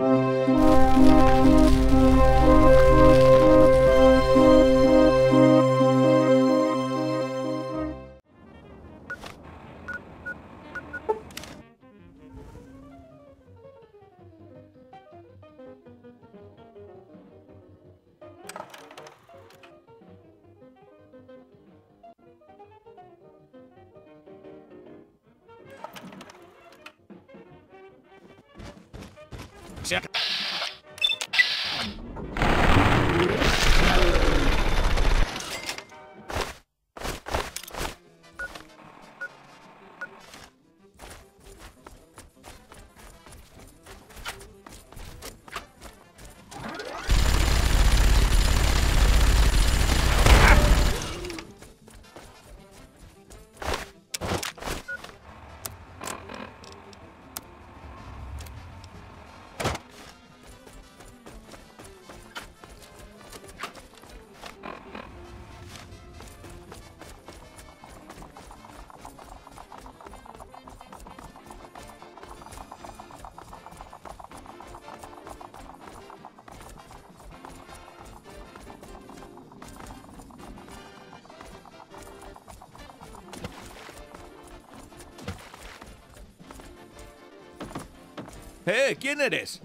¿Quién eres?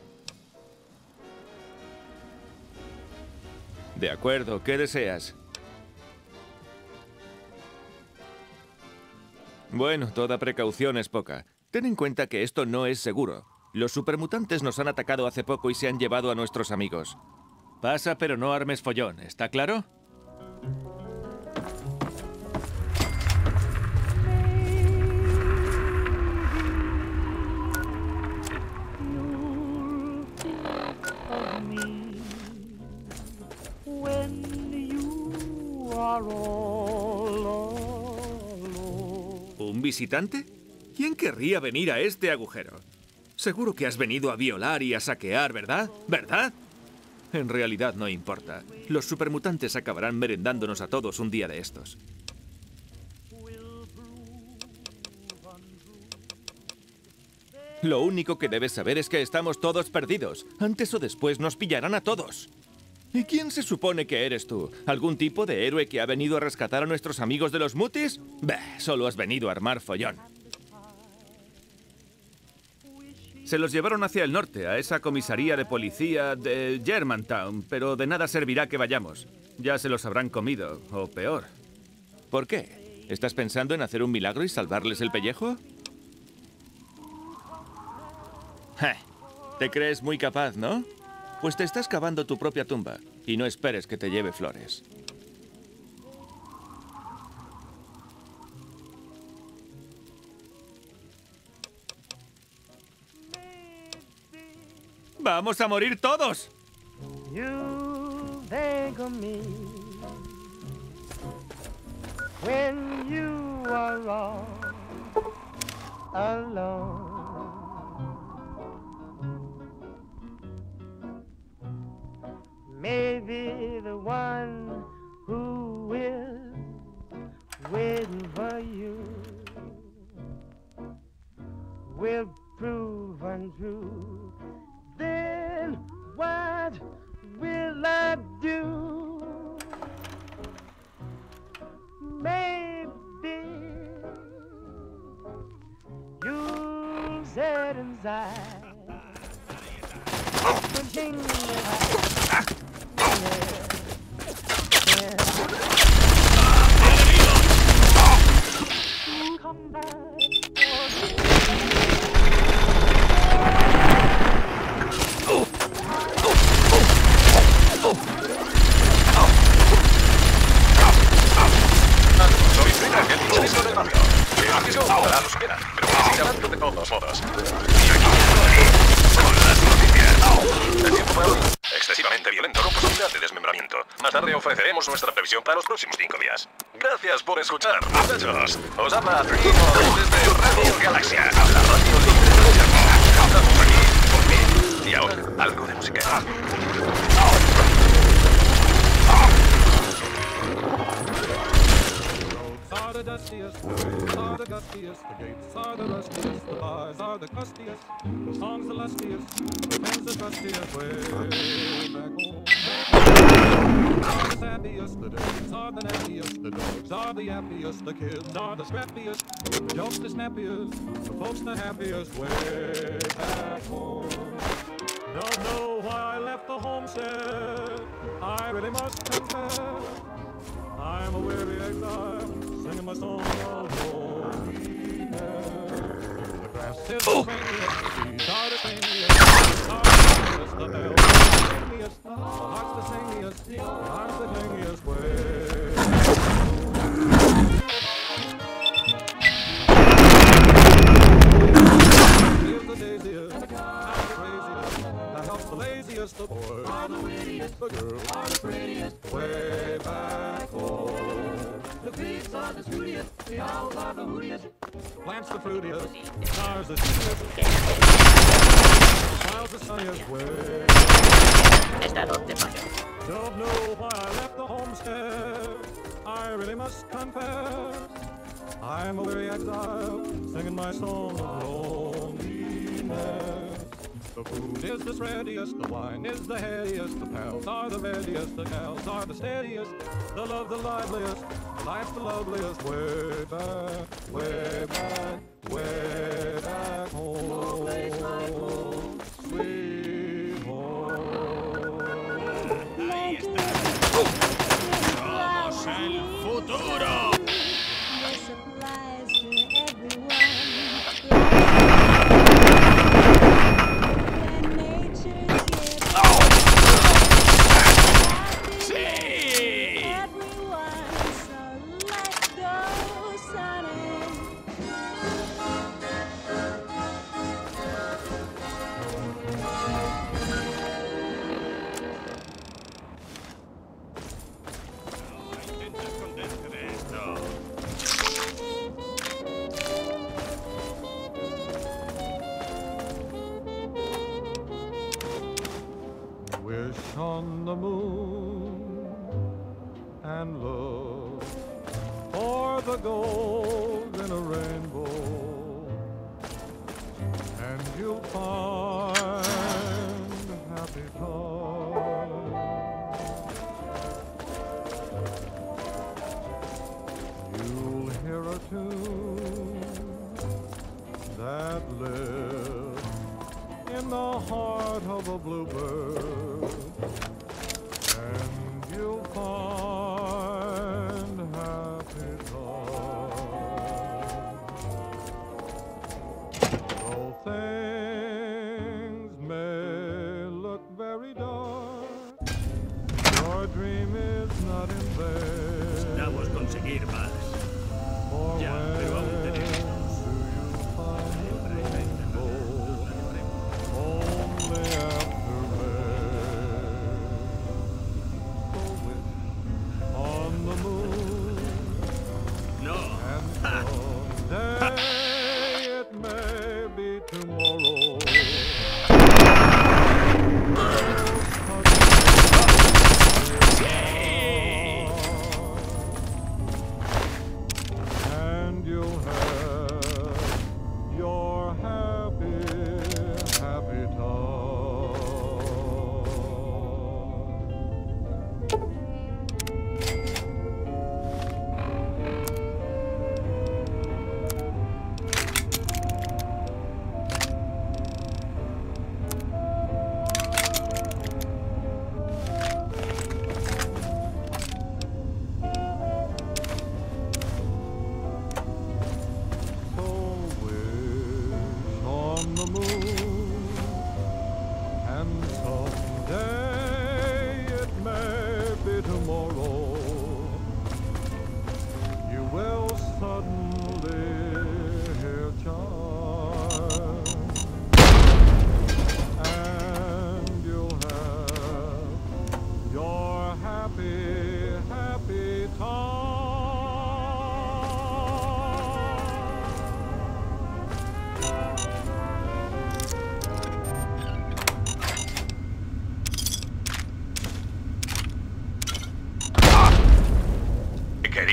De acuerdo, ¿qué deseas? Bueno, toda precaución es poca. Ten en cuenta que esto no es seguro. Los supermutantes nos han atacado hace poco y se han llevado a nuestros amigos. Pasa, pero no armes follón, ¿está claro? ¿Un visitante? ¿Quién querría venir a este agujero? Seguro que has venido a violar y a saquear, ¿verdad? ¿Verdad? En realidad no importa. Los supermutantes acabarán merendándonos a todos un día de estos. Lo único que debes saber es que estamos todos perdidos. Antes o después nos pillarán a todos. ¿Y quién se supone que eres tú? ¿Algún tipo de héroe que ha venido a rescatar a nuestros amigos de los mutis? Bah, solo has venido a armar follón. Se los llevaron hacia el norte, a esa comisaría de policía de Germantown, pero de nada servirá que vayamos. Ya se los habrán comido, o peor. ¿Por qué? ¿Estás pensando en hacer un milagro y salvarles el pellejo? Te crees muy capaz, ¿no? Pues te estás cavando tu propia tumba, y no esperes que te lleve flores. ¡Vamos a morir todos! You think of me when you are all alone. Maybe the one who is waiting for you will prove untrue. Then what will I do? Maybe you'll set inside the thing that come back. Excesivamente violento con posibilidad de desmembramiento. Más tarde ofreceremos nuestra previsión para los próximos 5 días. Gracias por escuchar, muchachos. Os habla Trino desde Radio Galaxia, la radio libre de la Tierra. Estamos aquí por mí. Y ahora, algo de música. the dustiest, the ways are the gustiest, the gates are the rustiest, the bars are the crustiest, the songs the lustiest, the friends the trustiest, way back home. Are the happiest, the days are the nappiest, the dogs are the happiest, the kids are the scrappiest, the jokes the snappiest, the folks the happiest, way back home. Don't know why I left the homestead, I really must confess. I'm a weary exile, singing my song of loneliness. The grass is the rainiest, the trees are the rainiest, the bells are the rainiest, the heart's the samiest, the arms the clingiest way. Here's the daisiest, the craziest, the house the laziest, the boy are the wittiest, the girl are the prettiest, way back home. The pigs are the snootiest, the owls are the hootiest, the plants the fruitiest, the stars the shootiest, the clouds the sunniest, way. Don't know why I left the homestead, I really must confess. I'm a weary exile, singing my song of loneliness. The food is the spreadiest, the wine is the headiest, the pals are the readiest, the gals are the steadiest, the love the liveliest, life's the loveliest, way back, way back, way back home. No place like home, sweet home. Ahí está. Somos el futuro. Wish on the moon and look for the gold in a rainbow, and you'll find happy times. You'll hear a tune that lives in the heart of a bluebird, and you'll find happy times. Though things may look very dark, your dream is not in vain. Necesitamos conseguir más. For Ya, pero aún tenemos. do you find the rainbow only after rain? So wish on the moon, No. and someday it may be tomorrow. And you'll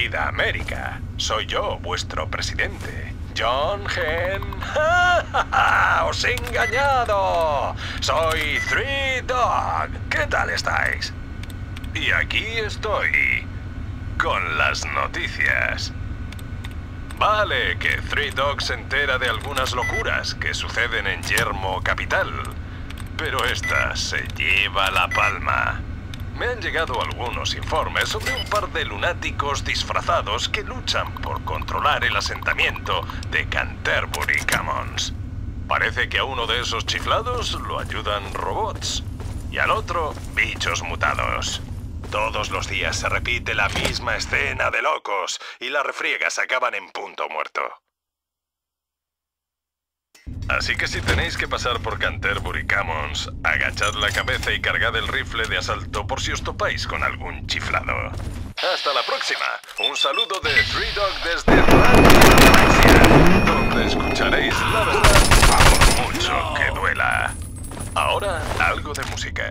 querida América. Soy yo, vuestro presidente, John Hen. ¡Os he engañado! Soy Three Dog. ¿Qué tal estáis? Y aquí estoy, con las noticias. Vale, que Three Dog se entera de algunas locuras que suceden en Yermo Capital, pero esta se lleva la palma. Me han llegado algunos informes sobre un par de lunáticos disfrazados que luchan por controlar el asentamiento de Canterbury Commons. Parece que a uno de esos chiflados lo ayudan robots y al otro bichos mutados. Todos los días se repite la misma escena de locos y las refriegas acaban en punto muerto. Así que si tenéis que pasar por Canterbury Commons, agachad la cabeza y cargad el rifle de asalto por si os topáis con algún chiflado. ¡Hasta la próxima! Un saludo de Three Dog desde Radio Galaxia, donde escucharéis la verdad por mucho que duela. Ahora, algo de música.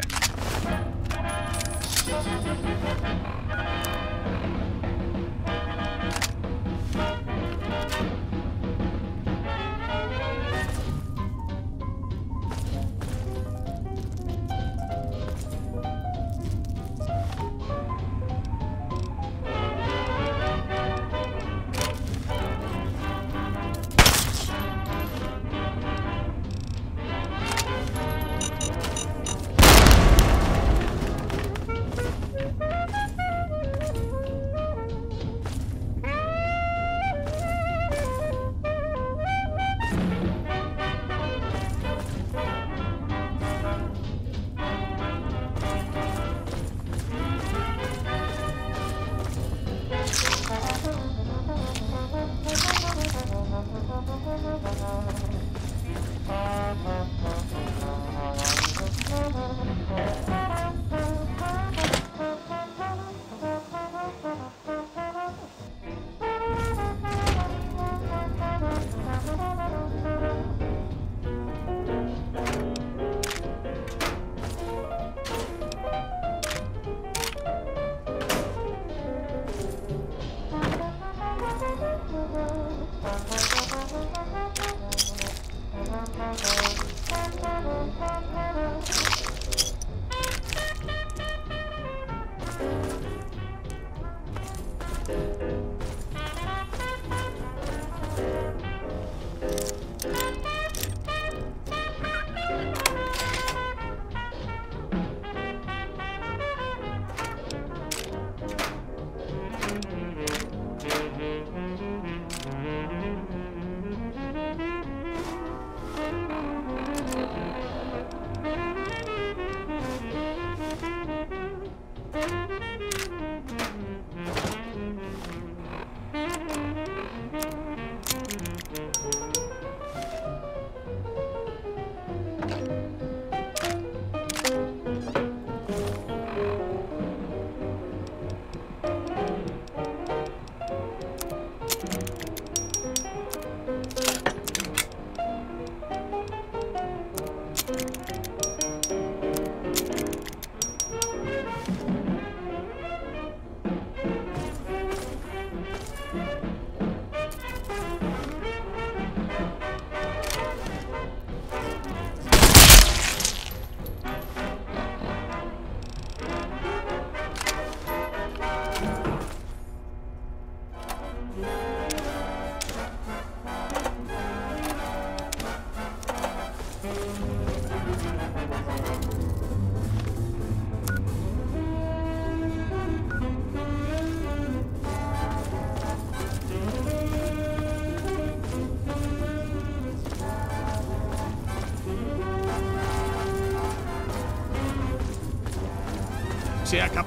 Se acabó.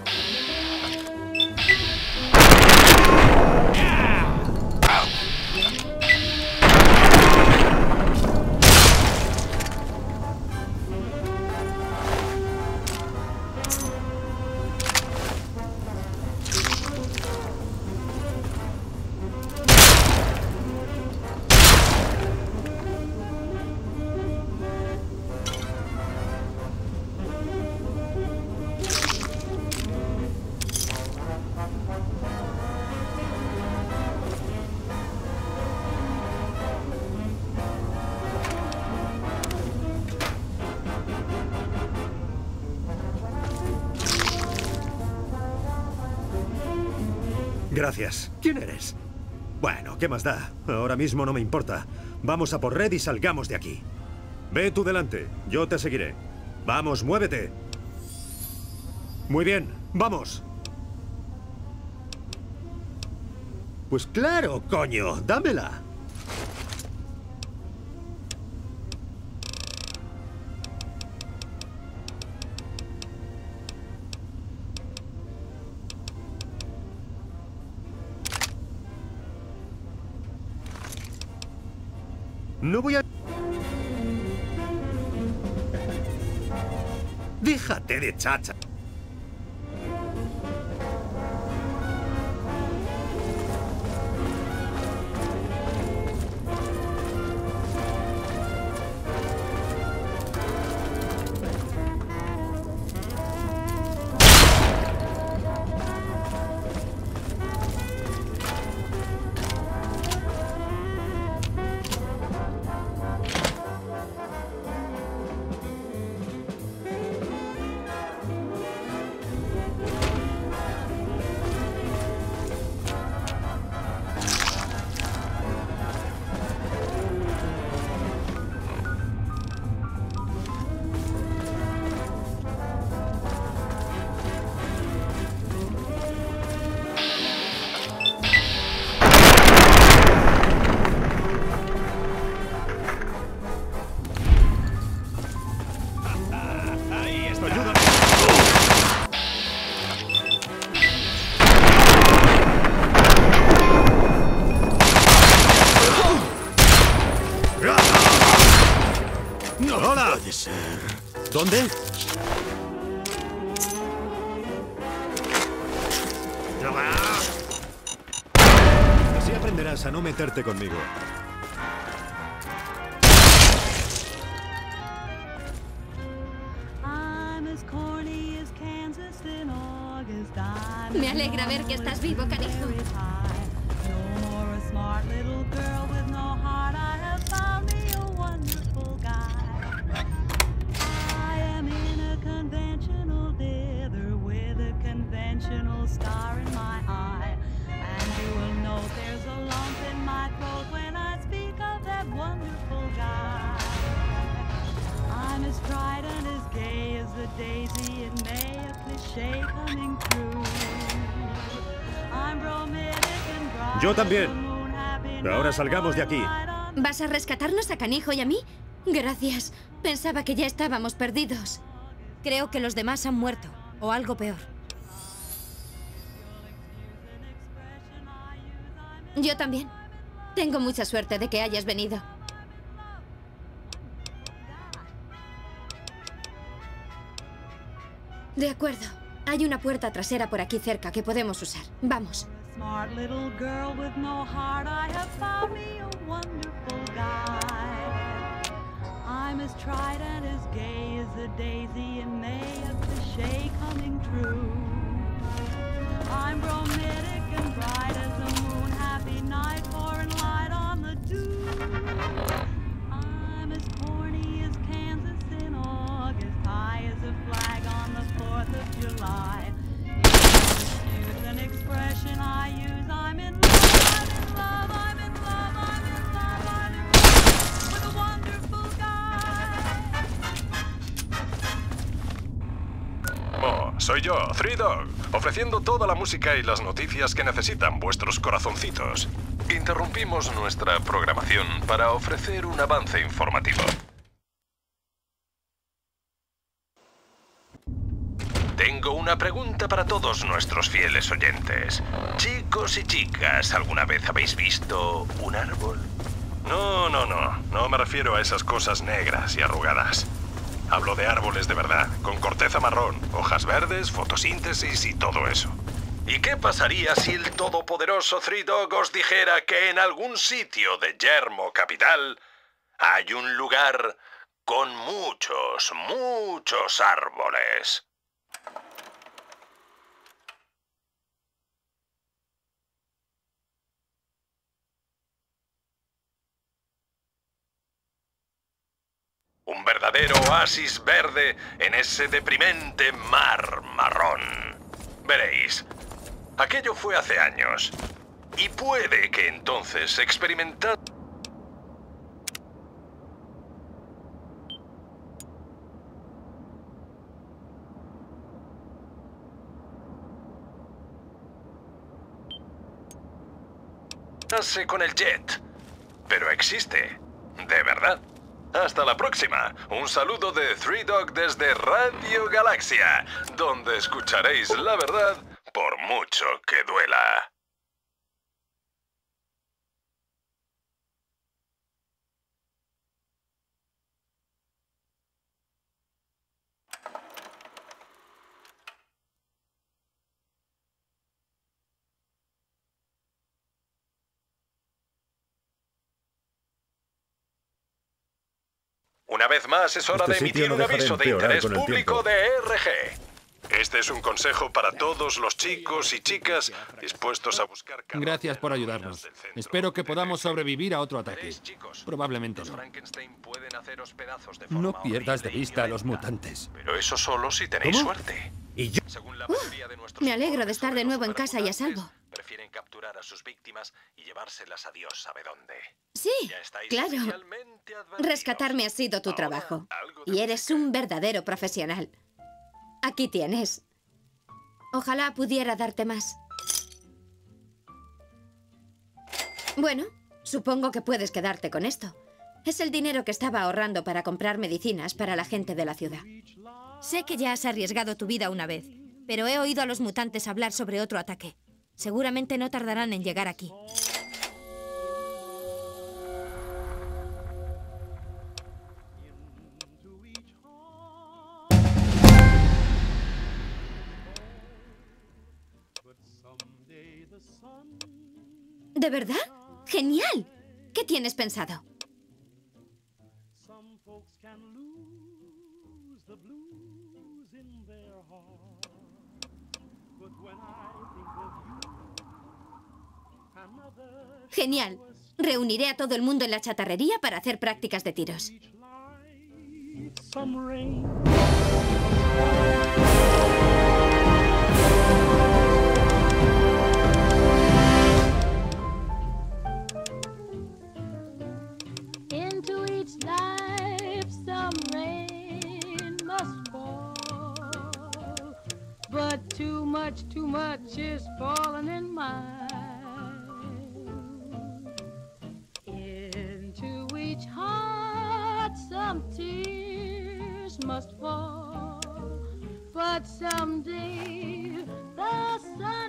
Gracias. ¿Quién eres? Bueno, ¿qué más da? Ahora mismo no me importa. Vamos a por Red y salgamos de aquí. Ve tú delante. Yo te seguiré. Vamos, muévete. Muy bien. ¡Vamos! Pues claro, coño. Dámela. No voy a... Déjate de chacha. ¿Dónde? Así aprenderás a no meterte conmigo. Me alegra ver que estás vivo, canijo. Star in my eye, and you will know there's a lump in my throat when I speak of that wonderful guy. I'm as bright and as gay as a daisy in May, a cliché coming true. I'm bromidic and bright. Yo también. Pero ahora salgamos de aquí. ¿Vas a rescatarnos a Canijo y a mí? Gracias. Pensaba que ya estábamos perdidos. Creo que los demás han muerto, o algo peor. Yo también. Tengo mucha suerte de que hayas venido. De acuerdo. Hay una puerta trasera por aquí cerca que podemos usar. Vamos. Smart little girl with no heart, I have found me a wonderful guy. I'm as tried and as gay as a daisy in May, a cliché coming true. I'm bromidic and bright as a moon, happy night, pouring light on the dew. I'm as corny as Kansas in August, high as a flag on the 4th of July. Excuse an expression I use, I'm in love, I'm in love, I'm in love, I'm in love, I'm in love with a wonderful guy. Soy yo, Three Dog, ofreciendo toda la música y las noticias que necesitan vuestros corazoncitos. Interrumpimos nuestra programación para ofrecer un avance informativo. Tengo una pregunta para todos nuestros fieles oyentes. Chicos y chicas, ¿alguna vez habéis visto un árbol? No me refiero a esas cosas negras y arrugadas. Hablo de árboles de verdad, con corteza marrón, hojas verdes, fotosíntesis y todo eso. ¿Y qué pasaría si el todopoderoso Three Dog os dijera que en algún sitio de Yermo Capital hay un lugar con muchos, muchos árboles? Un verdadero oasis verde en ese deprimente mar marrón. Veréis, Aquello fue hace años. Y puede que entonces experimentase con el jet. Pero existe. De verdad. Hasta la próxima. Un saludo de Three Dog desde Radio Galaxia, donde escucharéis la verdad por mucho que duela. Una vez más es hora Este de sitio emitir no un deja de aviso de empeorar interés con el público tiempo. de ERG. Este es un consejo para todos los chicos y chicas dispuestos a buscar... Gracias por ayudarnos. del centro. Espero que podamos Detective. sobrevivir a otro ataque. Veréis, chicos, Probablemente los no. Frankenstein pueden haceros pedazos de No forma pierdas de horrible y vista a los violenta. mutantes. Pero eso solo si tenéis ¿Cómo? suerte. Y yo... Según la mayoría de nuestros me alegro de informes estar sobre de nuevo en los casa y a supermutantes, salvo. Prefieren capturar a sus víctimas y llevárselas a Dios sabe dónde. Sí, Ya estáis claro. oficialmente advertidos. Rescatarme ha sido tu Ahora, trabajo. algo de Y eres música. un verdadero profesional. Aquí tienes. Ojalá pudiera darte más. Bueno, supongo que puedes quedarte con esto. Es el dinero que estaba ahorrando para comprar medicinas para la gente de la ciudad. Sé que ya has arriesgado tu vida una vez, pero he oído a los mutantes hablar sobre otro ataque. Seguramente no tardarán en llegar aquí. ¿De verdad? ¡Genial! ¿Qué tienes pensado? Some folks can lose the blues in their heart. But when I think of you, another Genial. Reuniré a todo el mundo en la chatarrería para hacer prácticas de tiros. each light, some rain. Into each life some rain must fall. But too much is falling in mine. Into each heart some tears must fall. But someday the sun